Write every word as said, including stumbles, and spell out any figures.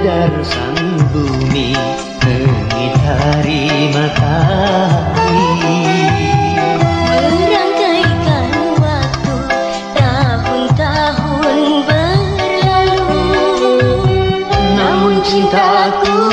fajar sang bumi mengitari matahari. Merangkaikan waktu tahun-tahun berlalu, Namun cintaku